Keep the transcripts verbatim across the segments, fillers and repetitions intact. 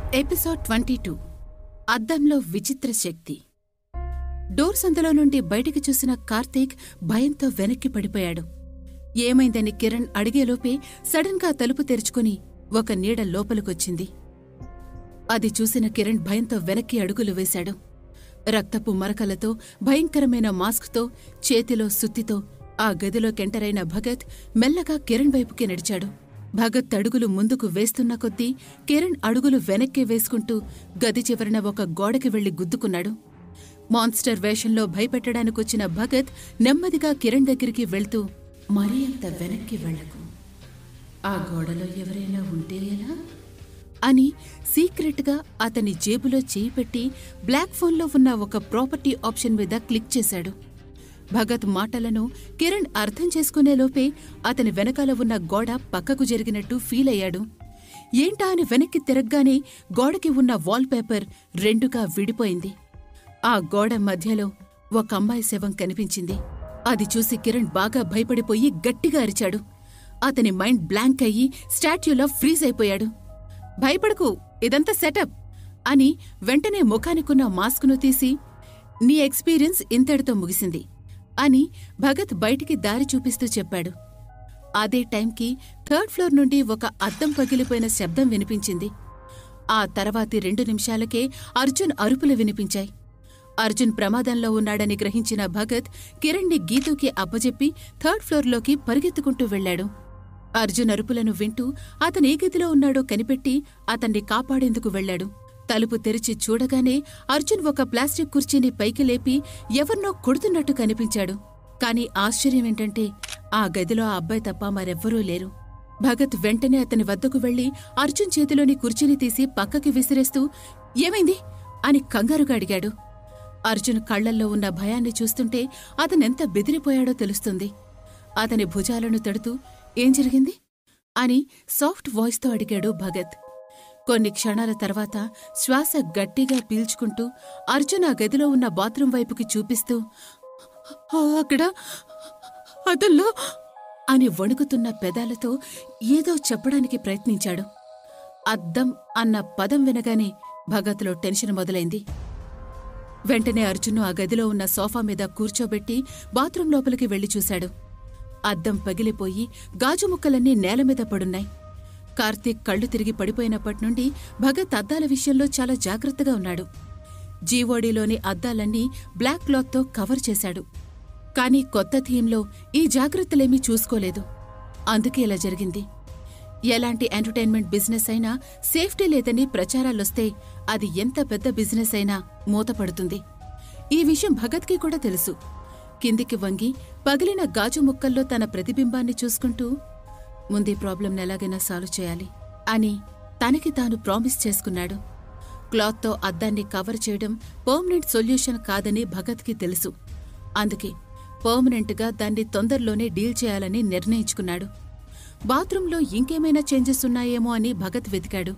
Episode twenty two అద్దంలో విచిత్ర శక్తి. Door సందులో నుండి బయటికి చూసిన కార్తీక్ భయంతో వెనక్కి పడిపోయాడు. ఏమైందని కిరణ్ అడిగేలోపే సడన్ గా తలుపు తెరుచుకుని ఒక నీడ లోపలికొచ్చింది. అది చూసిన కిరణ్ భయంతో వెనక్కి అడుగులు వేశాడు. రక్తపు మరకలతో, భయంకరమైన మాస్క్తో, చేతిలో సుత్తితో ఆ గదిలోకెంటరైన భగత్ మెల్లగా కిరణ్ వైపుకి నడిచాడు. భగత్ అడుగులు ముందుకు వేస్తున్న కొద్దీ కిరణ్ అడుగులు వెనక్కి వేసుకుంటూ గది చివరన ఒక గోడకి వెళ్లి గుద్దుకున్నాడు. మాన్స్టర్ వేషంలో భయపెట్టడానికొచ్చిన భగత్ నెమ్మదిగా కిరణ్ దగ్గరికి వెళ్తూ, మరీ అంత వెనక్కి వెళ్లకు, ఆ గోడలో ఎవరైనా ఉంటే ఎలా అని సీక్రెట్గా అతని జేబులో చేయి పెట్టి బ్లాక్ ఫోన్లో ఉన్న ఒక ప్రాపర్టీ ఆప్షన్ మీద క్లిక్ చేశాడు. భగత్ మాటలను కిరణ్ అర్థం చేసుకునేలోపే అతని వెనకాల ఉన్న గోడ పక్కకు జరిగినట్టు ఫీల్ అయ్యాడు. ఏంటా అని వెనక్కి తిరగ్గానే గోడకి ఉన్న వాల్పేపర్ రెండుగా విడిపోయింది. ఆ గోడ మధ్యలో ఒక అమ్మాయి శవం కనిపించింది. అది చూసి కిరణ్ బాగా భయపడిపోయి గట్టిగా అరిచాడు. అతని మైండ్ బ్లాంక్ అయ్యి స్టాట్యూలా ఫ్రీజ్ అయిపోయాడు. భయపడకు, ఇదంతా సెటప్ అని వెంటనే ముఖానికున్న మాస్కును తీసి, నీ ఎక్స్పీరియన్స్ ఇంతటితో ముగిసింది అని భగత్ బయటికి దారి చూపిస్తూ చెప్పాడు. అదే టైంకి థర్డ్ ఫ్లోర్ నుండి ఒక అద్దం పగిలిపోయిన శబ్దం వినిపించింది. ఆ తర్వాతి రెండు నిమిషాలకే అర్జున్ అరుపులు వినిపించాయి. అర్జున్ ప్రమాదంలో ఉన్నాడని గ్రహించిన భగత్ కిరణ్ని గీతూకి అప్పజెప్పి థర్డ్ ఫ్లోర్లోకి పరిగెత్తుకుంటూ వెళ్లాడు. అర్జున్ అరుపులను వింటూ అతనే గదిలో ఉన్నాడో కనిపెట్టి అతన్ని కాపాడేందుకు వెళ్లాడు. తలుపు తెరిచి చూడగానే అర్జున్ ఒక ప్లాస్టిక్ కుర్చీని పైకి లేపి ఎవర్నో కొడుతున్నట్టు కనిపించాడు. కాని ఆశ్చర్యమేంటంటే ఆ గదిలో ఆ అబ్బాయి తప్ప మరెవ్వరూ లేరు. భగత్ వెంటనే అతని వద్దకు వెళ్లి అర్జున్ చేతిలోని కుర్చీని తీసి పక్కకి విసిరేస్తూ, ఏమైంది అని కంగారుగా అడిగాడు. అర్జున్ కళ్లల్లో ఉన్న భయాన్ని చూస్తుంటే అతనెంత బెదిరిపోయాడో తెలుస్తుంది. అతని భుజాలను తడుతూ, ఏం జరిగింది అని సాఫ్ట్ వాయిస్తో అడిగాడు భగత్. కొన్ని క్షణాల తర్వాత శ్వాస గట్టిగా పీల్చుకుంటూ అర్జున్ ఆ గదిలో ఉన్న బాత్రూం వైపుకి చూపిస్తూ, అక్కడ అతల్లో అని వణుకుతున్న పెదాలతో ఏదో చెప్పడానికి ప్రయత్నించాడు. అద్దం అన్న పదం వినగానే భగత్లో టెన్షన్ మొదలైంది. వెంటనే అర్జున్ను ఆ గదిలో ఉన్న సోఫా మీద కూర్చోబెట్టి బాత్రూం లోపలికి వెళ్లి చూశాడు. అద్దం పగిలిపోయి గాజు ముక్కలన్నీ నేలమీద పడున్నాయి. కార్తీక్ కళ్లు తిరిగి పడిపోయినప్పటినుండి భగత్ అద్దాల విషయంలో చాలా జాగ్రత్తగా ఉన్నాడు. జీవోడీలోని అద్దాలన్నీ బ్లాక్ క్లాత్తో కవర్ చేశాడు. కాని కొత్త థీమ్లో ఈ జాగ్రత్తలేమీ చూసుకోలేదు. అందుకే ఇలా జరిగింది. ఎలాంటి ఎంటర్టైన్మెంట్ బిజినెస్ అయినా సేఫ్టీ లేదని ప్రచారాలొస్తే అది ఎంత పెద్ద బిజినెస్ అయినా మూతపడుతుంది. ఈ విషయం భగత్కి కూడా తెలుసు. కిందికి వంగి పగిలిన గాజు ముక్కల్లో తన ప్రతిబింబాన్ని చూసుకుంటూ, ముందీ ప్రాబ్లంని ఎలాగైనా సాల్వ్ చేయాలి అని తనకి తాను ప్రామిస్ చేసుకున్నాడు. క్లాత్తో అద్దాన్ని కవర్ చేయడం పర్మనెంట్ సొల్యూషన్ కాదని భగత్కి తెలుసు. అందుకే పర్మనెంట్గా దాన్ని తొందరలోనే డీల్ చేయాలని నిర్ణయించుకున్నాడు. బాత్రూంలో ఇంకేమైనా చేంజెస్ ఉన్నాయేమో అని భగత్ వెతికాడు.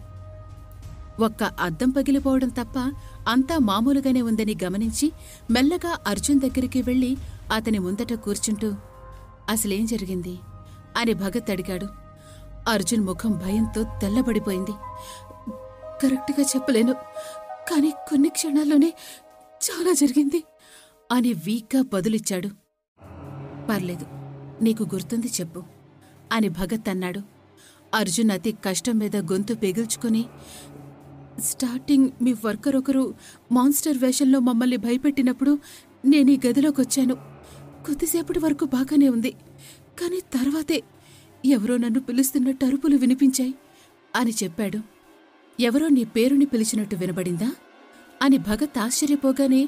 ఒక్క అద్దం పగిలిపోవడం తప్ప అంతా మామూలుగానే ఉందని గమనించి మెల్లగా అర్జున్ దగ్గరికి వెళ్లి అతని ముందట కూర్చుంటూ, అసలేం జరిగింది అని భగత్ అడిగాడు. అర్జున్ ముఖం భయంతో తెల్లబడిపోయింది. కరెక్ట్గా చెప్పలేను, కాని కొన్ని క్షణాల్లోనే చాలా జరిగింది అని వీక్గా బదులిచ్చాడు. పర్లేదు, నీకు గుర్తుంది చెప్పు అని భగత్ అన్నాడు. అర్జున్ అతి కష్టం మీద గొంతు పెగిల్చుకుని, స్టార్టింగ్ మీ వర్కర్ ఒకరు మాన్స్టర్ వేషంలో మమ్మల్ని భయపెట్టినప్పుడు నేనీ గదిలోకొచ్చాను. కొద్దిసేపటి వరకు బాగానే ఉంది, కాని తర్వాతే ఎవరో నన్ను పిలుస్తున్నట్టు అరుపులు వినిపించాయి అని చెప్పాడు. ఎవరో నీ పేరుని పిలిచినట్టు వినబడిందా అని భగత్ ఆశ్చర్యపోగానే,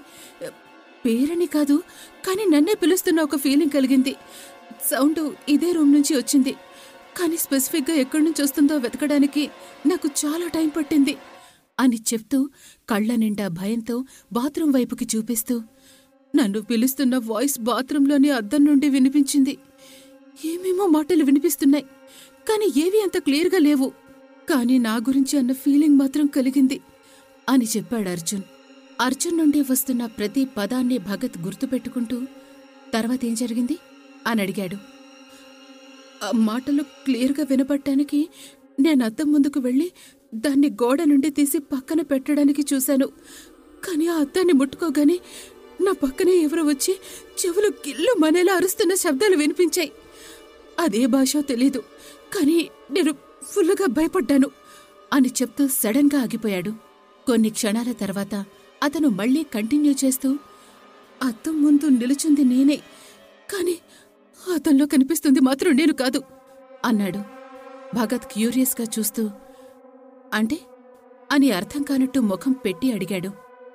పేరని కాదు, కాని నన్నే పిలుస్తున్న ఒక ఫీలింగ్ కలిగింది. సౌండ్ ఇదే రూమ్ నుంచి వచ్చింది, కాని స్పెసిఫిక్గా ఎక్కడి నుంచి వస్తుందో వెతకడానికి నాకు చాలా టైం పట్టింది అని చెప్తూ కళ్ల నిండా భయంతో బాత్రూం వైపుకి చూపిస్తూ, నన్ను పిలుస్తున్న వాయిస్ బాత్రూంలోని అద్దం నుండి వినిపించింది. ఏమేమో మాటలు వినిపిస్తున్నాయి, కాని ఏవీ అంత క్లియర్గా లేవు, కాని నా గురించి అన్న ఫీలింగ్ మాత్రం కలిగింది అని చెప్పాడు అర్జున్. అర్జున్ నుండి వస్తున్న ప్రతి పదాన్ని భగత్ గుర్తుపెట్టుకుంటూ, తర్వాతేం జరిగింది అని అడిగాడు. ఆ మాటలు క్లియర్గా వినపడటానికి నేను అద్దం ముందుకు వెళ్లి దాన్ని గోడ నుండి తీసి పక్కన పెట్టడానికి చూశాను. కానీ ఆ అద్దాన్ని ముట్టుకోగానే నా పక్కనే ఎవరో వచ్చి చెవులు గిల్లు మనేలా అరుస్తున్న శబ్దాలు వినిపించాయి. అదే భాష తెలీదు, కానీ నేను ఫుల్లుగా భయపడ్డాను అని చెప్తూ సడన్గా ఆగిపోయాడు. కొన్ని క్షణాల తర్వాత అతను మళ్లీ కంటిన్యూ చేస్తూ, అద్దం ముందు నిలుచుంది నేనే, కానీ అద్దంలో కనిపిస్తుంది మాత్రం నేను కాదు అన్నాడు. భగత్ క్యూరియస్గా చూస్తూ, అంటే అని అర్థం కానట్టు ముఖం పెట్టి అడిగాడు.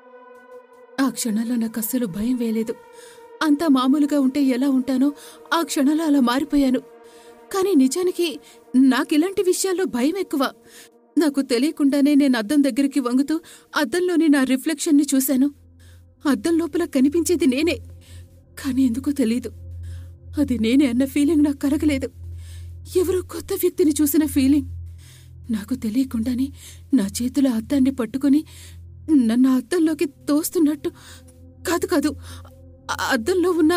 ఆ క్షణంలో నాకు అస్సలు భయం వేయలేదు. అంతా మామూలుగా ఉంటే ఎలా ఉంటానో ఆ క్షణంలో అలా మారిపోయాను. కానీ నిజానికి నాకిలాంటి విషయాల్లో భయం ఎక్కువ. నాకు తెలియకుండానే నేను అద్దం దగ్గరికి వంగుతూ అద్దంలోని నా రిఫ్లెక్షన్ని చూశాను. అద్దం లోపల కనిపించేది నేనే, కానీ ఎందుకో తెలీదు, అది నేనే అన్న ఫీలింగ్ నాకు కలగలేదు. ఎవరో కొత్త వ్యక్తిని చూసిన ఫీలింగ్. నాకు తెలియకుండానే నా చేతుల అద్దాన్ని పట్టుకుని నన్ను అద్దంలోకి తోస్తున్నట్టు, కాదు కాదు అద్దంలో ఉన్న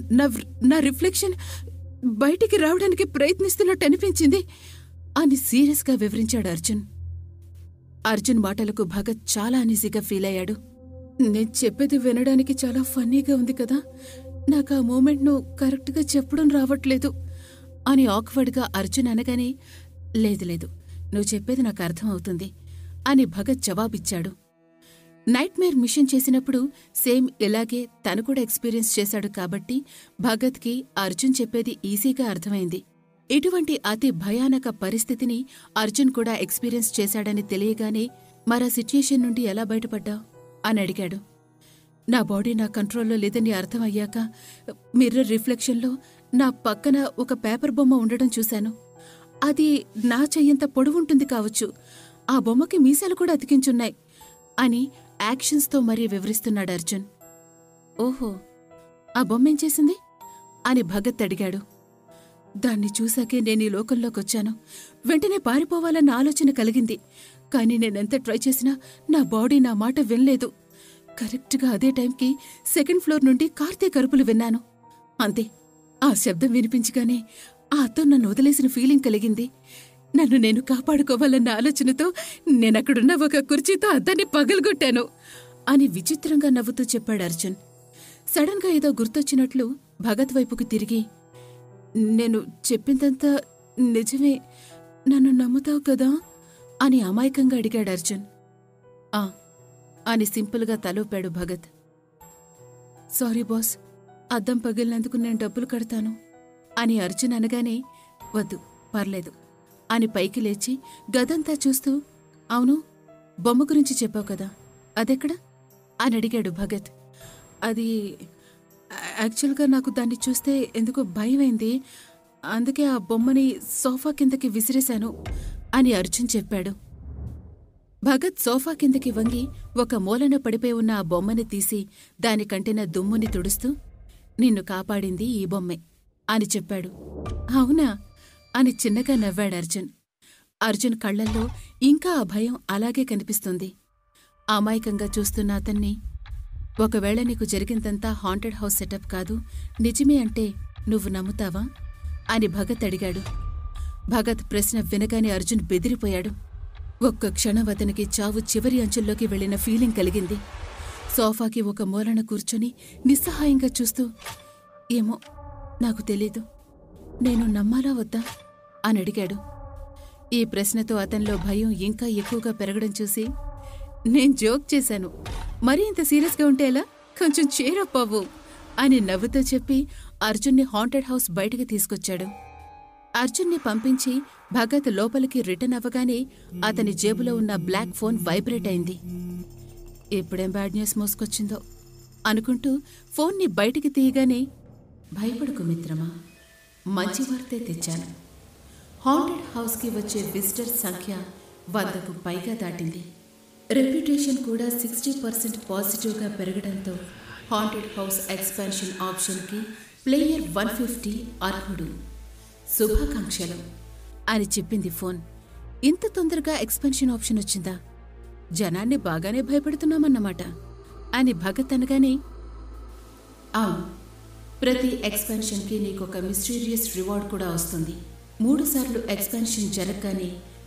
నా రిఫ్లెక్షన్ బయటికి రావడానికి ప్రయత్నిస్తున్నట్టు అనిపించింది అని సీరియస్గా వివరించాడు అర్జున్. అర్జున్ మాటలకు భగత్ చాలా అనీజీగా ఫీల్ అయ్యాడు. నేను చెప్పేది వినడానికి చాలా ఫన్నీగా ఉంది కదా, నాకు ఆ మూమెంట్ను కరెక్ట్గా చెప్పడం రావట్లేదు అని ఆక్వర్డ్గా అర్జున్ అనగానే, లేదు లేదు నువ్వు చెప్పేది నాకు అర్థమవుతుంది అని భగత్ జవాబిచ్చాడు. నైట్ మేర్ మిషన్ చేసినప్పుడు సేమ్ ఇలాగే తను కూడా ఎక్స్పీరియన్స్ చేశాడు కాబట్టి భగత్కి అర్జున్ చెప్పేది ఈజీగా అర్థమైంది. ఇటువంటి అతి భయానక పరిస్థితిని అర్జున్ కూడా ఎక్స్పీరియన్స్ చేశాడని తెలియగానే మరా సిచ్యుయేషన్ నుండి ఎలా బయటపడ్డా అని అడిగాడు. నా బాడీ నా కంట్రోల్లో లేదని అర్థమయ్యాక మిర్రర్ రిఫ్లెక్షన్లో నా పక్కన ఒక పేపర్ బొమ్మ ఉండడం చూశాను. అది నా చెయ్యంత పొడవుంటుంది కావచ్చు, ఆ బొమ్మకి మీసాలు కూడా అతికించున్నాయి అని యాక్షన్స్తో మరీ వివరిస్తున్నాడు అర్జున్. ఓహో, ఆ బొమ్మేం చేసింది అని భగత్ అడిగాడు. దాన్ని చూశాకే నేను ఈ లోకంలోకొచ్చాను. వెంటనే పారిపోవాలన్న ఆలోచన కలిగింది, కానీ నేనెంత ట్రై చేసినా నా బాడీ నా మాట వినలేదు. కరెక్ట్గా అదే టైంకి సెకండ్ ఫ్లోర్ నుండి కార్తీక్ అరుపులు విన్నాను. అంతే, ఆ శబ్దం వినిపించగానే ఆ అద్దం నన్ను వదిలేసిన ఫీలింగ్ కలిగింది. నన్ను నేను కాపాడుకోవాలన్న ఆలోచనతో నేనక్కడున్న ఒక కుర్చీతో అద్దాన్ని పగలగొట్టాను అని విచిత్రంగా నవ్వుతూ చెప్పాడు అర్జున్. సడన్గా ఏదో గుర్తొచ్చినట్లు భగత్ వైపుకు తిరిగి, నేను చెప్పిందంతా నిజమే, నన్ను నమ్ముతావు కదా అని అమాయకంగా అడిగాడు అర్జున్. ఆ అని సింపుల్గా తలూపాడు భగత్. సారీ బాస్, అద్దం పగిలినందుకు నేను డబ్బులు కడతాను అని అర్జున్ అనగానే, వద్దు పర్లేదు అని పైకి లేచి గదంతా చూస్తూ, అవును బొమ్మ గురించి చెప్పావు కదా, అదెక్కడా అని అడిగాడు భగత్. అది యాక్చువల్గా నాకు దాన్ని చూస్తే ఎందుకో భయమైంది, అందుకే ఆ బొమ్మని సోఫా కిందకి విసిరేశాను అని అర్జున్ చెప్పాడు. భగత్ సోఫా కిందకి వంగి ఒక మూలన పడిపోయి ఉన్న ఆ బొమ్మని తీసి దానికంటిన దుమ్ముని తుడుస్తూ, నిన్ను కాపాడింది ఈ బొమ్మే అని చెప్పాడు. అవునా అని చిన్నగా నవ్వాడు అర్జున్. అర్జున్ కళ్లల్లో ఇంకా ఆ భయం అలాగే కనిపిస్తుంది. అమాయకంగా చూస్తున్న అతన్ని, ఒకవేళ నీకు జరిగిందంతా హాంటెడ్ హౌస్ సెటప్ కాదు, నిజమే అంటే నువ్వు నమ్ముతావా అని భగత్ అడిగాడు. భగత్ ప్రశ్న వినగానే అర్జున్ బెదిరిపోయాడు. ఒక్క క్షణం అతనికి చావు చివరి అంచుల్లోకి వెళ్లిన ఫీలింగ్ కలిగింది. సోఫాకి ఒక మూలన కూర్చొని నిస్సహాయంగా చూస్తూ, ఏమో నాకు తెలీదు, నేను నమ్మాలా వద్దా అని అడిగాడు. ఈ ప్రశ్నతో అతనిలో భయం ఇంకా ఎక్కువగా పెరగడం చూసి, నేను జోక్ చేశాను, మరీ ఇంత సీరియస్గా ఉంటే ఎలా, కొంచెం చేరప్ అవ్వు అని నవ్వుతో చెప్పి అర్జున్ని హాంటెడ్ హౌస్ బయటికి తీసుకొచ్చాడు. అర్జున్ని పంపించి భగత్ లోపలికి రిటర్న్ అవ్వగానే అతని జేబులో ఉన్న బ్లాక్ ఫోన్ వైబ్రేట్ అయింది. ఎప్పుడేం బ్యాడ్ న్యూస్ మోసుకొచ్చిందో అనుకుంటూ ఫోన్ని బయటికి తీయగానే, భయపడుకు మిత్రమా, మంచి వార్తే తెచ్చాను. హాంటెడ్ హౌస్కి వచ్చే విజిటర్ సంఖ్య వందకు పైగా దాటింది. రెప్యుటేషన్ కూడా సిక్స్టీ పర్సెంట్ పాజిటివ్గా పెరగడంతో హాంటెడ్ హౌస్ ఎక్స్పాన్షన్ ఆప్షన్కి ప్లేయర్ వన్ ఫిఫ్టీ అర్హుడు. శుభాకాంక్షలు అని చెప్పింది ఫోన్. ఇంత తొందరగా ఎక్స్పాన్షన్ ఆప్షన్ వచ్చిందా, జనాన్ని బాగానే భయపెడుతున్నామన్నమాట అని భగత్ అనగానే, అవును, ప్రతి ఎక్స్పాన్షన్కి నీకొక మిస్టీరియస్ రివార్డ్ కూడా వస్తుంది. మూడుసార్లు ఎక్స్పాన్షన్ జరగగానే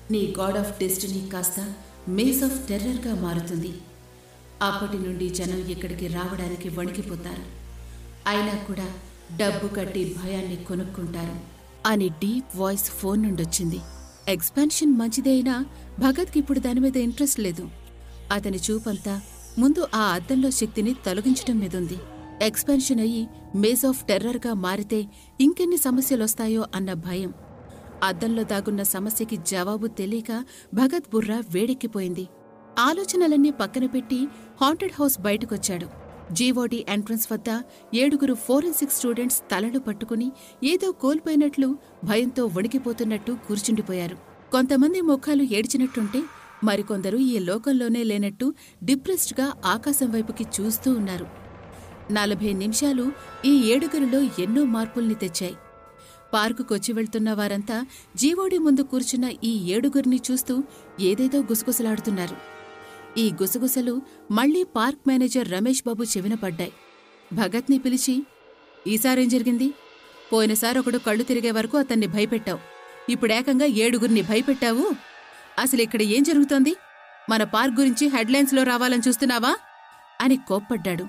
నీ గాడ్ ఆఫ్ డెస్టినీ కాస్త మేజ్ ఆఫ్ టెర్రర్గా మారుతుంది. అప్పటి నుండి జనం ఇక్కడికి రావడానికి వణికిపోతారు. అయినా కూడా డబ్బు కట్టి భయాన్ని కొనుక్కుంటారు అని డీప్ వాయిస్ ఫోన్ నుండొచ్చింది. ఎక్స్పాన్షన్ మంచిదే అయినా భగత్కి ఇప్పుడు దాని మీద ఇంట్రెస్ట్ లేదు. అతని చూపంతా ముందు ఆ అద్దంలో శక్తిని తొలగించటం మీదుంది. ఎక్స్పాన్షన్ అయ్యి మేజ్ ఆఫ్ టెర్రర్గా మారితే ఇంకెన్ని సమస్యలొస్తాయో అన్న భయం. అద్దంలో దాగున్న సమస్యకి జవాబు తెలియక భగత్ బుర్ర వేడెక్కిపోయింది. ఆలోచనలన్నీ పక్కన పెట్టి హాంటెడ్ హౌస్ బయటకొచ్చాడు. జీవోడీ ఎంట్రన్స్ వద్ద ఏడుగురు ఫోరెన్సిక్ స్టూడెంట్స్ తలలు పట్టుకుని ఏదో కోల్పోయినట్లు భయంతో వణికిపోతున్నట్టు కూర్చుండిపోయారు. కొంతమంది ముఖాలు ఏడ్చినట్టుంటే మరికొందరు ఈ లోకంలోనే లేనట్టు డిప్రెస్డ్గా ఆకాశం వైపుకి చూస్తూ ఉన్నారు. నలభై నిమిషాలు ఈ ఏడుగురిలో ఎన్నో మార్పుల్ని తెచ్చాయి. పార్కుకొచ్చి వెళ్తున్న వారంతా జీవోడీ ముందు కూర్చున్న ఈ ఏడుగురిని చూస్తూ ఏదేదో గుసగుసలాడుతున్నారు. ఈ గుసగుసలు మళ్లీ పార్క్ మేనేజర్ రమేష్ బాబు చెవిన పడ్డాయి. భగత్ని పిలిచి, ఈసారేం జరిగింది? పోయినసారొకడు కళ్ళు తిరిగే వరకు అతన్ని భయపెట్టావు. ఇప్పుడేకంగా ఏడుగురిని భయపెట్టావు. అసలిక్కడ ఏం జరుగుతోంది? మన పార్క్ గురించి హెడ్లైన్స్లో రావాలని చూస్తున్నావా అని కోప్పడ్డాడు.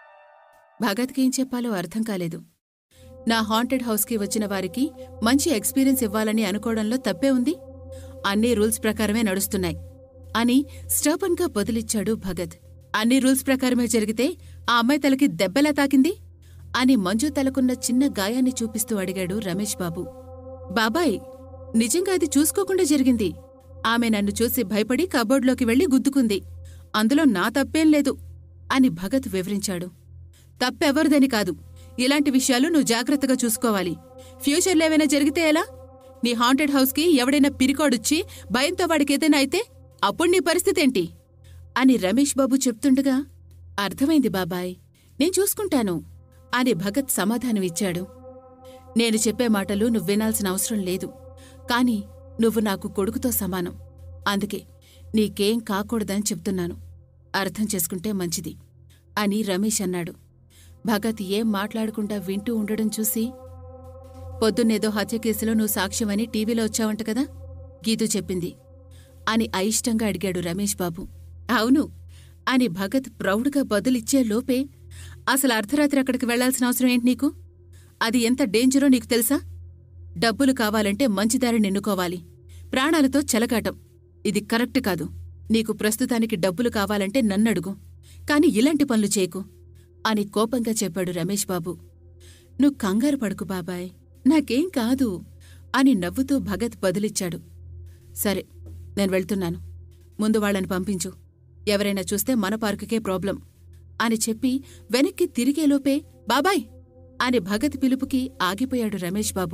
భగత్కేం చెప్పాలో అర్థం కాలేదు. నా హాంటెడ్ హౌస్కి వచ్చిన వారికి మంచి ఎక్స్పీరియన్స్ ఇవ్వాలని అనుకోవడంలో తప్పే ఉంది. అన్ని రూల్స్ ప్రకారమే నడుస్తున్నాయి అని స్టర్బన్గా బదులిచ్చాడు భగత్. అన్ని రూల్స్ ప్రకారమే జరిగితే ఆ అమ్మాయి తలకి దెబ్బలా తాకింది అని మంజు తలకున్న చిన్న గాయాన్ని చూపిస్తూ అడిగాడు రమేష్ బాబు. బాబాయ్, నిజంగా అది చూసుకోకుండా జరిగింది. ఆమె నన్ను చూసి భయపడి కబోర్డ్లోకి వెళ్లి గుద్దుకుంది. అందులో నా తప్పేం లేదు అని భగత్ వివరించాడు. తప్పెవరిదని కాదు. ఇలాంటి విషయాలు నువ్వు జాగ్రత్తగా చూసుకోవాలి. ఫ్యూచర్లో ఏమైనా జరిగితే ఎలా? నీ హాంటెడ్ హౌస్కి ఎవడైనా పిరికోడొచ్చి భయంతో వాడికేదైనా అయితే అప్పుడు నీ పరిస్థితేంటి అని రమేష్ బాబు చెప్తుండగా, అర్థమైంది బాబాయ్, నేను చూసుకుంటాను అని భగత్ సమాధానమిచ్చాడు. నేను చెప్పే మాటలు నువ్వు వినాల్సిన అవసరం లేదు. కాని నువ్వు నాకు కొడుకుతో సమానం. అందుకే నీకేం కాకూడదని చెప్తున్నాను. అర్థం చేసుకుంటే మంచిది అని రమేష్ అన్నాడు. భగత్ ఏం మాట్లాడకుండా వింటూ ఉండడం చూసి, పొద్దున్నేదో హత్య కేసులో నువ్వు సాక్ష్యమని టీవీలో వచ్చావంట కదా, గీతు చెప్పింది అని అయిష్టంగా అడిగాడు రమేష్ బాబు. అవును అని భగత్ ప్రౌడ్గా బదులిచ్చే లోపే, అసలు అర్ధరాత్రి అక్కడికి వెళ్లాల్సిన అవసరం ఏంటి నీకు? అది ఎంత డేంజరో నీకు తెలుసా? డబ్బులు కావాలంటే మంచిదారిని ఎన్నుకోవాలి, ప్రాణాలతో చెలగాటం. ఇది కరెక్ట్ కాదు. నీకు ప్రస్తుతానికి డబ్బులు కావాలంటే నన్నడుగు, కాని ఇలాంటి పనులు చేయకు అని కోపంగా చెప్పాడు రమేష్ బాబు. నువ్వు కంగారు పడుకు బాబాయ్, నాకేం కాదు అని నవ్వుతూ భగత్ బదులిచ్చాడు. సరే, నేను వెళ్తున్నాను. ముందు వాళ్ళని పంపించు. ఎవరైనా చూస్తే మన పార్కుకే ప్రాబ్లం అని చెప్పి వెనక్కి తిరిగేలోపే బాబాయ్ అని భగత్ పిలుపుకి ఆగిపోయాడు రమేష్ బాబు.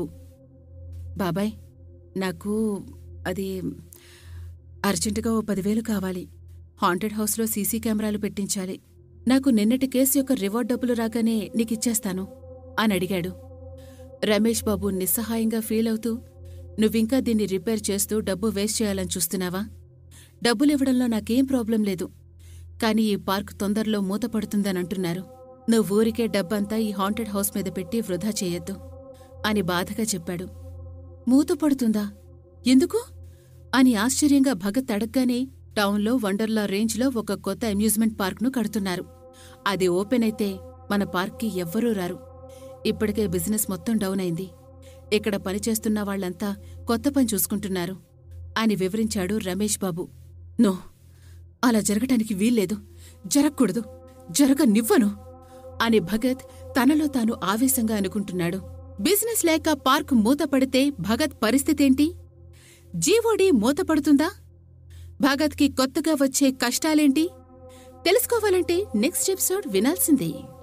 బాబాయ్, నాకు అది అర్జెంటుగా ఓ పదివేలు కావాలి. హాంటెడ్ హౌస్లో సీసీ కెమెరాలు పెట్టించాలి. నాకు నిన్నటి కేసు యొక్క రివార్డ్ డబ్బులు రాగానే నీకిచ్చేస్తాను అని అడిగాడు. రమేష్ బాబు నిస్సహాయంగా ఫీలవుతూ, నువ్వింకా దీన్ని రిపేర్ చేస్తూ డబ్బు వేస్ట్ చేయాలని చూస్తున్నావా? డబ్బులివ్వడంలో నాకేం ప్రాబ్లం లేదు. కాని ఈ పార్క్ తొందరలో మూతపడుతుందనంటున్నారు. నువ్వు ఊరికే డబ్బంతా ఈ హాంటెడ్ హౌస్ మీద పెట్టి వృధా చేయొద్దు అని బాధగా చెప్పాడు. మూతపడుతుందా? ఎందుకు అని ఆశ్చర్యంగా భగత్ అడగ్గానే, టౌన్లో వండర్లా రేంజ్లో ఒక కొత్త అమ్యూజ్మెంట్ పార్క్ను కడుతున్నారు. అది ఓపెన్ అయితే మన పార్క్కి ఎవ్వరూ రారు. ఇప్పటికే బిజినెస్ మొత్తం డౌన్ అయింది. ఇక్కడ పనిచేస్తున్న వాళ్లంతా కొత్త పని చూసుకుంటున్నారు అని వివరించాడు రమేష్ బాబు. నో, అలా జరగటానికి వీల్లేదు. జరగకూడదు, జరగనివ్వను అని భగత్ తనలో తాను ఆవేశంగా అనుకుంటున్నాడు. బిజినెస్ లేక పార్క్ మూతపడితే భగత్ పరిస్థితేంటి? జీవోడీ మూతపడుతుందా? భగత్కి కొత్తగా వచ్చే కష్టాలేంటి? తెలుసుకోవాలంటే నెక్స్ట్ ఎపిసోడ్ వినాల్సిందే.